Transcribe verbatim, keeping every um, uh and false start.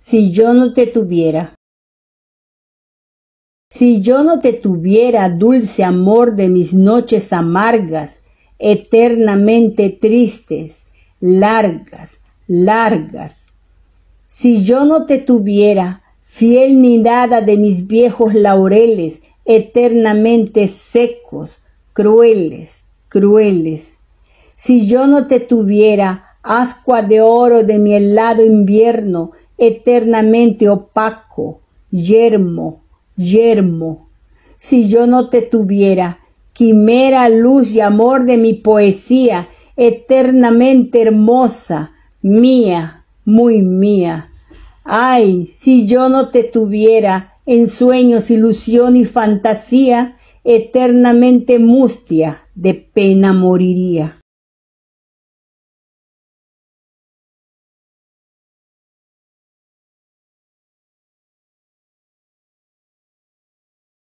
Si yo no te tuviera. Si yo no te tuviera, dulce amor de mis noches amargas, eternamente tristes, largas, largas. Si yo no te tuviera, fiel nidada de mis viejos laureles, eternamente secos, crueles, crueles. Si yo no te tuviera, ascua de oro de mi helado invierno, eternamente opaco, yermo, yermo. Si yo no te tuviera, quimera, luz y amor de mi poesía, eternamente hermosa, mía, muy mía. Ay, si yo no te tuviera, en sueños, ilusión y fantasía, eternamente mustia, de pena moriría.